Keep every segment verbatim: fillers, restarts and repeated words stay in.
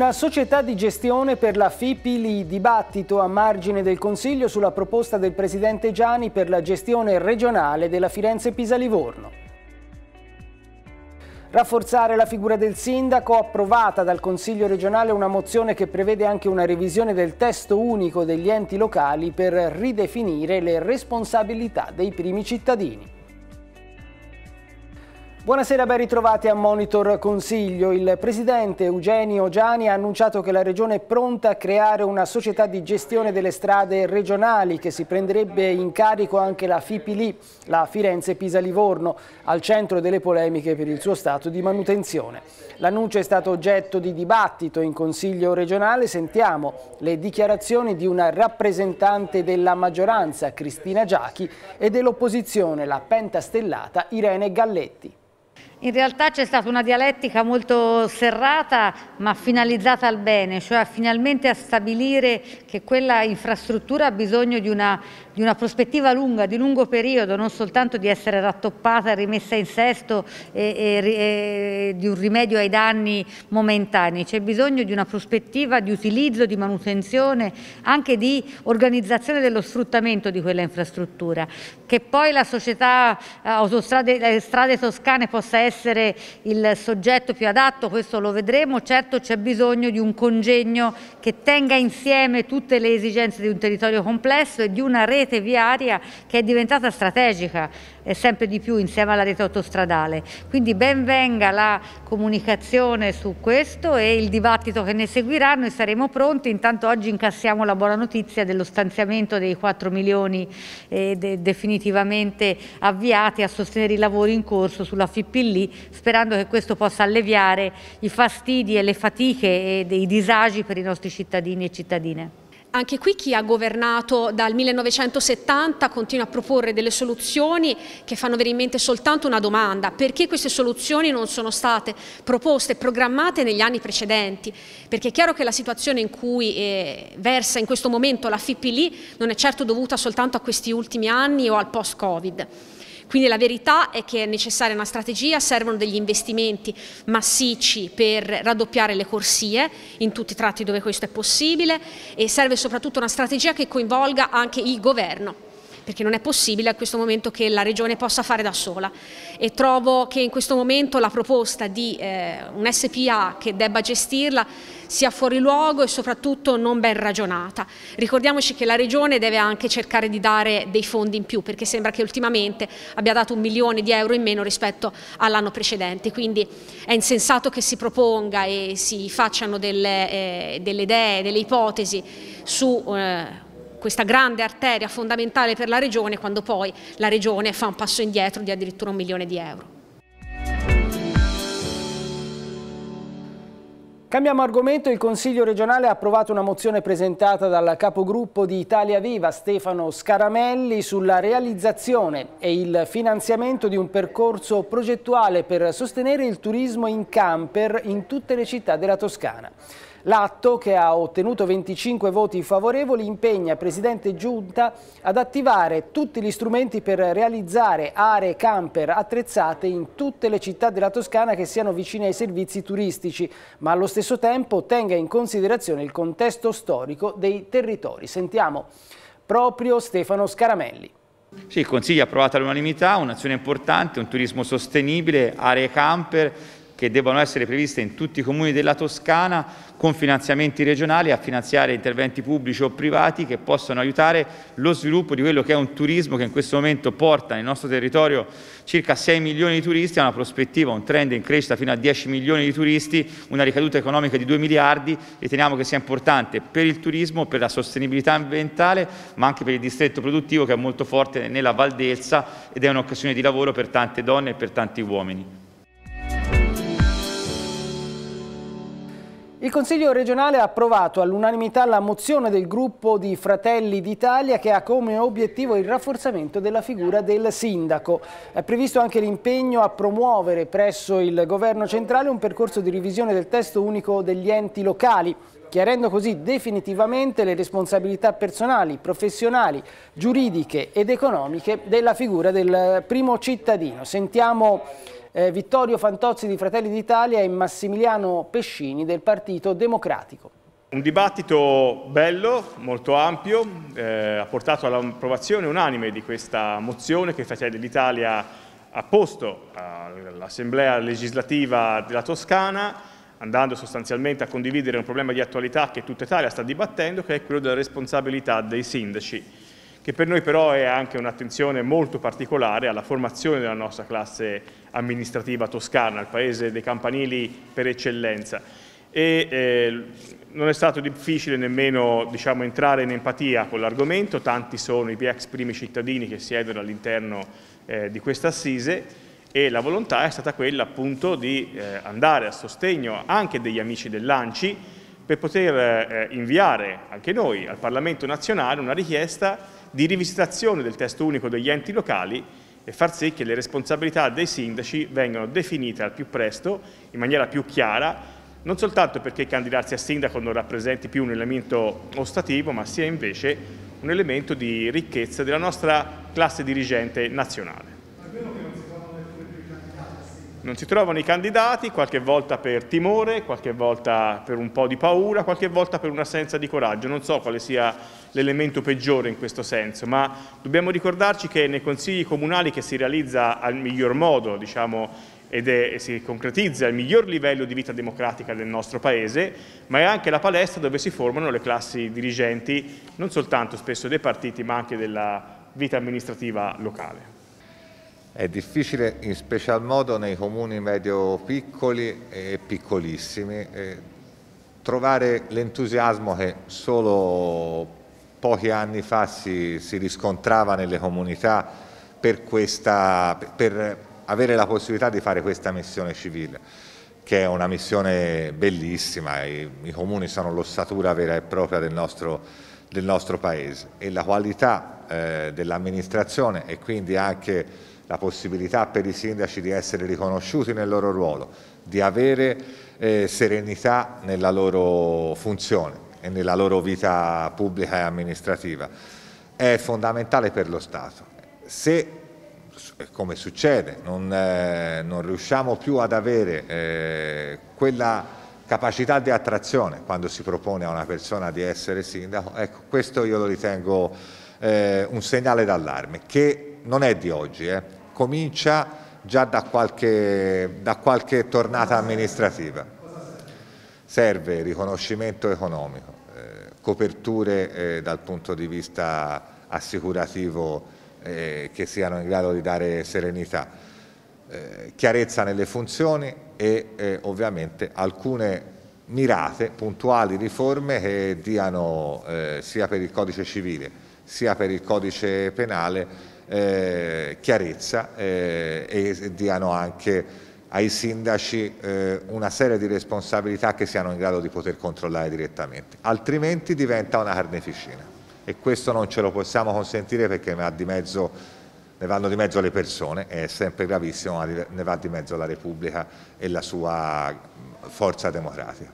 Una società di gestione per la Fipili, dibattito a margine del Consiglio sulla proposta del Presidente Giani per la gestione regionale della Firenze-Pisa-Livorno. Rafforzare la figura del sindaco, approvata dal Consiglio regionale una mozione che prevede anche una revisione del testo unico degli enti locali per ridefinire le responsabilità dei primi cittadini. Buonasera, ben ritrovati a Monitor Consiglio. Il Presidente Eugenio Giani ha annunciato che la Regione è pronta a creare una società di gestione delle strade regionali che si prenderebbe in carico anche la Fipili, la Firenze-Pisa-Livorno, al centro delle polemiche per il suo stato di manutenzione. L'annuncio è stato oggetto di dibattito in Consiglio regionale. Sentiamo le dichiarazioni di una rappresentante della maggioranza, Cristina Giachi, e dell'opposizione, la pentastellata Irene Galletti. In realtà c'è stata una dialettica molto serrata ma finalizzata al bene, cioè finalmente a stabilire che quella infrastruttura ha bisogno di una, di una prospettiva lunga, di lungo periodo, non soltanto di essere rattoppata, rimessa in sesto e, e, e di un rimedio ai danni momentanei. C'è bisogno di una prospettiva di utilizzo, di manutenzione, anche di organizzazione dello sfruttamento di quella infrastruttura. Che poi la società Autostrade eh, Strade Toscane possa essere essere il soggetto più adatto, questo lo vedremo. Certo c'è bisogno di un congegno che tenga insieme tutte le esigenze di un territorio complesso e di una rete viaria che è diventata strategica e sempre di più insieme alla rete autostradale. Quindi ben venga la comunicazione su questo e il dibattito che ne seguirà. Noi saremo pronti. Intanto oggi incassiamo la buona notizia dello stanziamento dei quattro milioni eh, de definitivamente avviati a sostenere i lavori in corso sulla Fipili, sperando che questo possa alleviare i fastidi e le fatiche e dei disagi per i nostri cittadini e cittadine. Anche qui chi ha governato dal millenovecentosettanta continua a proporre delle soluzioni che fanno venire in mente soltanto una domanda: perché queste soluzioni non sono state proposte e programmate negli anni precedenti? Perché è chiaro che la situazione in cui eh, versa in questo momento la Fipili non è certo dovuta soltanto a questi ultimi anni o al post-Covid. Quindi la verità è che è necessaria una strategia, servono degli investimenti massicci per raddoppiare le corsie in tutti i tratti dove questo è possibile e serve soprattutto una strategia che coinvolga anche il governo, perché non è possibile a questo momento che la Regione possa fare da sola, e trovo che in questo momento la proposta di eh, un S P A che debba gestirla sia fuori luogo e soprattutto non ben ragionata. Ricordiamoci che la Regione deve anche cercare di dare dei fondi in più, perché sembra che ultimamente abbia dato un milione di euro in meno rispetto all'anno precedente, quindi è insensato che si proponga e si facciano delle, eh, delle idee, delle ipotesi su eh, questa grande arteria fondamentale per la Regione, quando poi la Regione fa un passo indietro di addirittura un milione di euro. Cambiamo argomento. Il Consiglio regionale ha approvato una mozione presentata dal capogruppo di Italia Viva, Stefano Scaramelli, sulla realizzazione e il finanziamento di un percorso progettuale per sostenere il turismo in camper in tutte le città della Toscana. L'atto, che ha ottenuto venticinque voti favorevoli, impegna Presidente Giunta ad attivare tutti gli strumenti per realizzare aree camper attrezzate in tutte le città della Toscana che siano vicine ai servizi turistici, ma allo stesso tempo tenga in considerazione il contesto storico dei territori. Sentiamo proprio Stefano Scaramelli. Sì, il Consiglio ha approvato all'unanimità un'azione importante, un turismo sostenibile, aree camper che devono essere previste in tutti i comuni della Toscana con finanziamenti regionali a finanziare interventi pubblici o privati che possano aiutare lo sviluppo di quello che è un turismo che in questo momento porta nel nostro territorio circa sei milioni di turisti, ha una prospettiva, un trend in crescita fino a dieci milioni di turisti, una ricaduta economica di due miliardi. Riteniamo che sia importante per il turismo, per la sostenibilità ambientale, ma anche per il distretto produttivo che è molto forte nella Val d'Elsa ed è un'occasione di lavoro per tante donne e per tanti uomini. Il Consiglio regionale ha approvato all'unanimità la mozione del gruppo di Fratelli d'Italia che ha come obiettivo il rafforzamento della figura del sindaco. È previsto anche l'impegno a promuovere presso il governo centrale un percorso di revisione del testo unico degli enti locali, chiarendo così definitivamente le responsabilità personali, professionali, giuridiche ed economiche della figura del primo cittadino. Sentiamo eh, Vittorio Fantozzi di Fratelli d'Italia e Massimiliano Pescini del Partito Democratico. Un dibattito bello, molto ampio, eh, ha portato all'approvazione unanime di questa mozione che Fratelli d'Italia ha posto all'Assemblea legislativa della Toscana, andando sostanzialmente a condividere un problema di attualità che tutta Italia sta dibattendo, che è quello della responsabilità dei sindaci, che per noi però è anche un'attenzione molto particolare alla formazione della nostra classe amministrativa toscana, il paese dei campanili per eccellenza. E eh, non è stato difficile nemmeno, diciamo, entrare in empatia con l'argomento, tanti sono i ex primi cittadini che siedono all'interno eh, di questa assise e la volontà è stata quella appunto di eh, andare a sostegno anche degli amici dell'Anci per poter eh, inviare anche noi al Parlamento nazionale una richiesta di rivisitazione del testo unico degli enti locali e far sì che le responsabilità dei sindaci vengano definite al più presto, in maniera più chiara, non soltanto perché candidarsi a sindaco non rappresenti più un elemento ostativo, ma sia invece un elemento di ricchezza della nostra classe dirigente nazionale. Non si trovano i candidati, qualche volta per timore, qualche volta per un po' di paura, qualche volta per un'assenza di coraggio. Non so quale sia l'elemento peggiore in questo senso, ma dobbiamo ricordarci che nei consigli comunali che si realizza al miglior modo, diciamo, ed è, si concretizza il miglior livello di vita democratica del nostro Paese, ma è anche la palestra dove si formano le classi dirigenti, non soltanto spesso dei partiti, ma anche della vita amministrativa locale. È difficile, in special modo nei comuni medio-piccoli e piccolissimi, eh, trovare l'entusiasmo che solo pochi anni fa si, si riscontrava nelle comunità per questa... Per, avere la possibilità di fare questa missione civile, che è una missione bellissima. I, i comuni sono l'ossatura vera e propria del nostro, del nostro Paese e la qualità eh, dell'amministrazione e quindi anche la possibilità per i sindaci di essere riconosciuti nel loro ruolo, di avere eh, serenità nella loro funzione e nella loro vita pubblica e amministrativa è fondamentale per lo Stato. Se come succede, non, eh, non riusciamo più ad avere eh, quella capacità di attrazione quando si propone a una persona di essere sindaco, ecco, questo io lo ritengo eh, un segnale d'allarme, che non è di oggi, eh, comincia già da qualche, da qualche tornata amministrativa. Serve riconoscimento economico, eh, coperture eh, dal punto di vista assicurativo Eh, che siano in grado di dare serenità, eh, chiarezza nelle funzioni e eh, ovviamente alcune mirate, puntuali riforme che diano eh, sia per il codice civile sia per il codice penale eh, chiarezza eh, e diano anche ai sindaci eh, una serie di responsabilità che siano in grado di poter controllare direttamente, altrimenti diventa una carneficina. E questo non ce lo possiamo consentire perché ne, va di mezzo, ne vanno di mezzo le persone, è sempre gravissimo, ma ne va di mezzo la Repubblica e la sua forza democratica.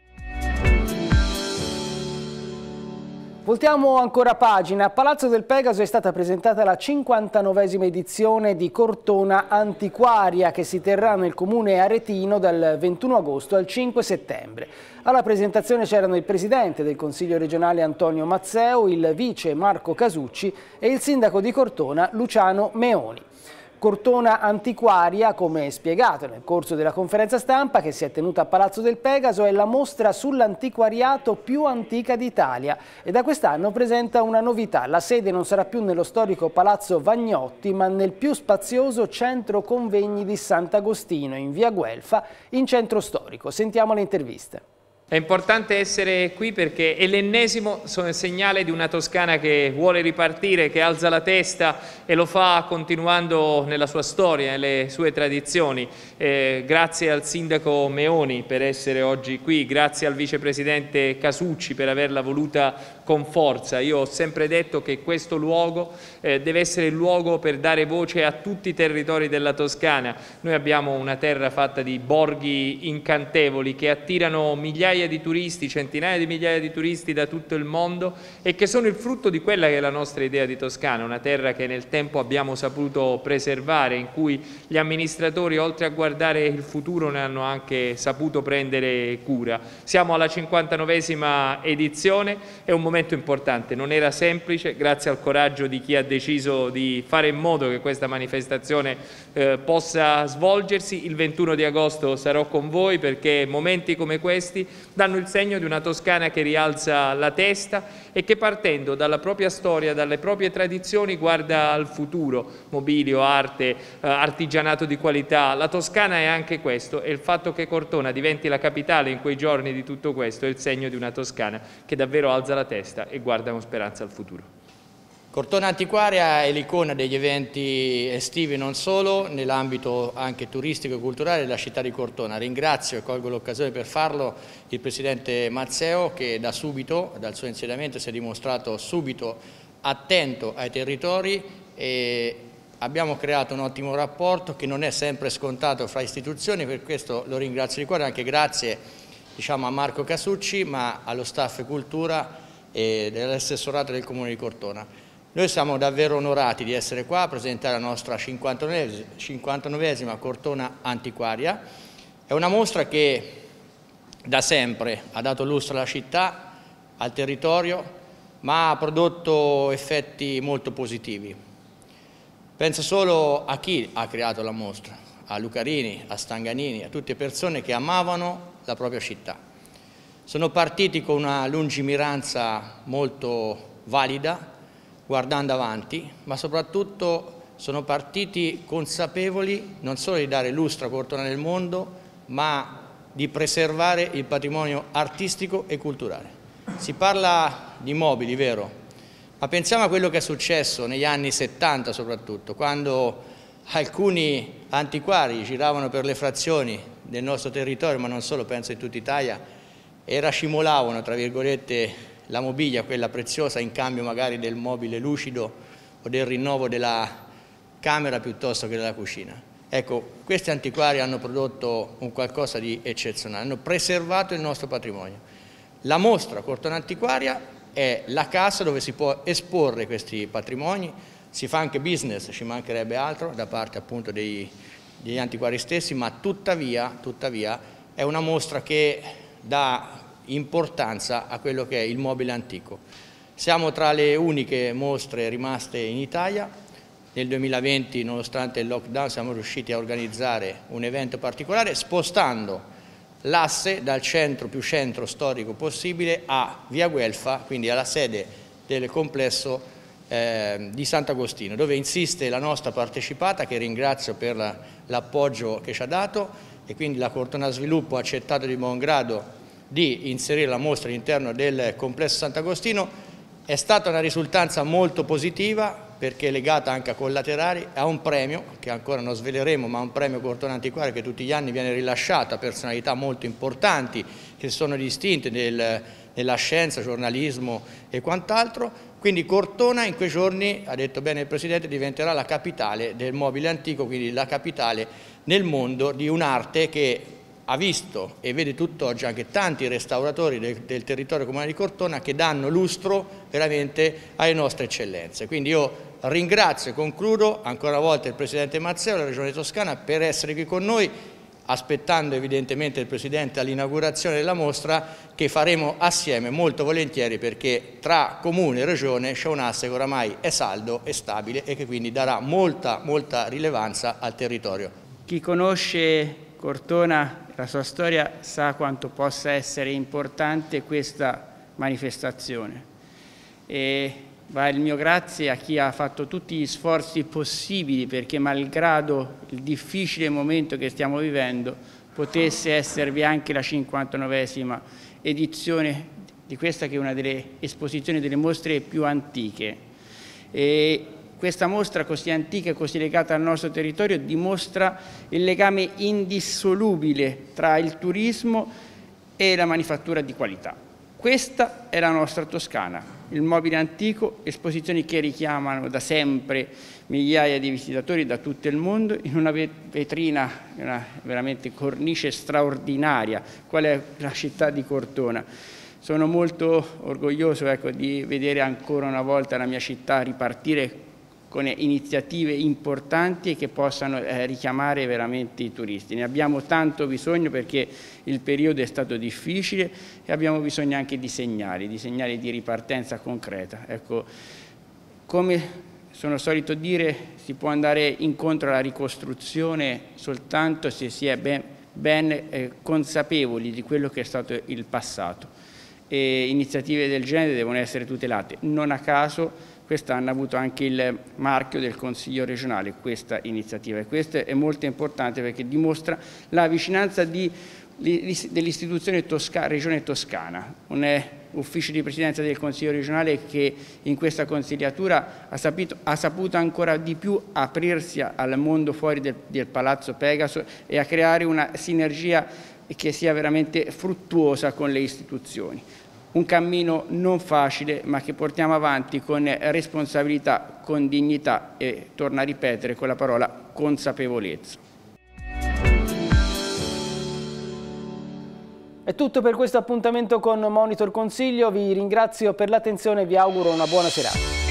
Voltiamo ancora pagina. A Palazzo del Pegaso è stata presentata la cinquantanovesima edizione di Cortona Antiquaria che si terrà nel comune aretino dal ventuno agosto al cinque settembre. Alla presentazione c'erano il presidente del Consiglio regionale Antonio Mazzeo, il vice Marco Casucci e il sindaco di Cortona Luciano Meoni. Cortona Antiquaria, come spiegato nel corso della conferenza stampa che si è tenuta a Palazzo del Pegaso, è la mostra sull'antiquariato più antica d'Italia e da quest'anno presenta una novità. La sede non sarà più nello storico Palazzo Vagnotti, ma nel più spazioso centro convegni di Sant'Agostino in via Guelfa, in centro storico. Sentiamo le interviste. È importante essere qui perché è l'ennesimo segnale di una Toscana che vuole ripartire, che alza la testa e lo fa continuando nella sua storia, nelle sue tradizioni. Eh, grazie al sindaco Meoni per essere oggi qui, grazie al vicepresidente Casucci per averla voluta con forza. Io ho sempre detto che questo luogo eh, deve essere il luogo per dare voce a tutti i territori della Toscana. Noi abbiamo una terra fatta di borghi incantevoli che attirano migliaia di turisti, centinaia di migliaia di turisti da tutto il mondo e che sono il frutto di quella che è la nostra idea di Toscana, una terra che nel tempo abbiamo saputo preservare, in cui gli amministratori, oltre a guardare il futuro, ne hanno anche saputo prendere cura. Siamo alla cinquantanovesima edizione, è un momento importante, non era semplice, grazie al coraggio di chi ha deciso di fare in modo che questa manifestazione eh, possa svolgersi. Il ventuno di agosto sarò con voi, perché momenti come questi danno il segno di una Toscana che rialza la testa e che, partendo dalla propria storia, dalle proprie tradizioni, guarda al futuro. Mobilio, arte, eh, artigianato di qualità. La Toscana è anche questo, e il fatto che Cortona diventi la capitale in quei giorni di tutto questo è il segno di una Toscana che davvero alza la testa e guarda con speranza al futuro. Cortona Antiquaria è l'icona degli eventi estivi, non solo, nell'ambito anche turistico e culturale della città di Cortona. Ringrazio e colgo l'occasione per farlo il Presidente Mazzeo, che da subito, dal suo insediamento, si è dimostrato subito attento ai territori, e abbiamo creato un ottimo rapporto che non è sempre scontato fra istituzioni. Per questo lo ringrazio di cuore, anche grazie diciamo, a Marco Casucci, ma allo staff cultura e dell'assessorato del Comune di Cortona. Noi siamo davvero onorati di essere qua a presentare la nostra cinquantanovesima Cortona Antiquaria. È una mostra che da sempre ha dato lustro alla città, al territorio, ma ha prodotto effetti molto positivi. Penso solo a chi ha creato la mostra, a Lucarini, a Stanganini, a tutte persone che amavano la propria città. Sono partiti con una lungimiranza molto valida, guardando avanti, ma soprattutto sono partiti consapevoli non solo di dare lustro a Cortona nel mondo, ma di preservare il patrimonio artistico e culturale. Si parla di mobili, vero? Ma pensiamo a quello che è successo negli anni settanta soprattutto, quando alcuni antiquari giravano per le frazioni del nostro territorio, ma non solo, penso in tutta Italia, e racimolavano, tra virgolette, la mobilia, quella preziosa, in cambio magari del mobile lucido o del rinnovo della camera piuttosto che della cucina. Ecco, questi antiquari hanno prodotto un qualcosa di eccezionale, hanno preservato il nostro patrimonio. La mostra Cortona Antiquaria è la casa dove si può esporre questi patrimoni, si fa anche business, ci mancherebbe altro, da parte appunto dei, degli antiquari stessi, ma tuttavia, tuttavia è una mostra che dà importanza a quello che è il mobile antico. Siamo tra le uniche mostre rimaste in Italia. Nel duemilaventi, nonostante il lockdown, siamo riusciti a organizzare un evento particolare, spostando l'asse dal centro più centro storico possibile a Via Guelfa, quindi alla sede del complesso eh, di Sant'Agostino, dove insiste la nostra partecipata, che ringrazio per l'appoggio che ci ha dato, e quindi la Cortona Sviluppo ha accettato di buon grado di inserire la mostra all'interno del complesso Sant'Agostino. È stata una risultanza molto positiva, perché è legata anche a collaterali, a un premio che ancora non sveleremo, ma un premio Cortona Antiquaria che tutti gli anni viene rilasciato a personalità molto importanti che sono distinte nel, nella scienza, giornalismo e quant'altro. Quindi Cortona in quei giorni, ha detto bene il Presidente, diventerà la capitale del mobile antico, quindi la capitale nel mondo di un'arte che ha visto e vede tutt'oggi anche tanti restauratori del, del territorio comunale di Cortona che danno lustro veramente alle nostre eccellenze. Quindi io ringrazio e concludo ancora una volta il Presidente Mazzeo e la Regione Toscana per essere qui con noi, aspettando evidentemente il Presidente all'inaugurazione della mostra, che faremo assieme molto volentieri, perché tra Comune e Regione c'è un asse che oramai è saldo e stabile e che quindi darà molta, molta rilevanza al territorio. Chi conosce Cortona, la sua storia, sa quanto possa essere importante questa manifestazione. E va il mio grazie a chi ha fatto tutti gli sforzi possibili perché, malgrado il difficile momento che stiamo vivendo, potesse esservi anche la cinquantanovesima edizione di questa, che è una delle esposizioni, delle mostre più antiche. E questa mostra così antica e così legata al nostro territorio dimostra il legame indissolubile tra il turismo e la manifattura di qualità. Questa è la nostra Toscana. il mobile antico, esposizioni che richiamano da sempre migliaia di visitatori da tutto il mondo in una vetrina, una veramente cornice straordinaria, qual è la città di Cortona. Sono molto orgoglioso, ecco, di vedere ancora una volta la mia città ripartire con iniziative importanti e che possano eh, richiamare veramente i turisti. Ne abbiamo tanto bisogno perché il periodo è stato difficile e abbiamo bisogno anche di segnali, di segnali di ripartenza concreta. Ecco, come sono solito dire, si può andare incontro alla ricostruzione soltanto se si è ben, ben eh, consapevoli di quello che è stato il passato. E iniziative del genere devono essere tutelate. Non a caso quest'anno ha avuto anche il marchio del Consiglio regionale questa iniziativa, e questo è molto importante perché dimostra la vicinanza dell'istituzione tosca, Regione Toscana, un ufficio di presidenza del Consiglio regionale che in questa consigliatura ha, sapito, ha saputo ancora di più aprirsi al mondo fuori del, del Palazzo Pegaso e a creare una sinergia che sia veramente fruttuosa con le istituzioni. Un cammino non facile, ma che portiamo avanti con responsabilità, con dignità e, torno a ripetere con la parola, consapevolezza. È tutto per questo appuntamento con Monitor Consiglio, vi ringrazio per l'attenzione e vi auguro una buona serata.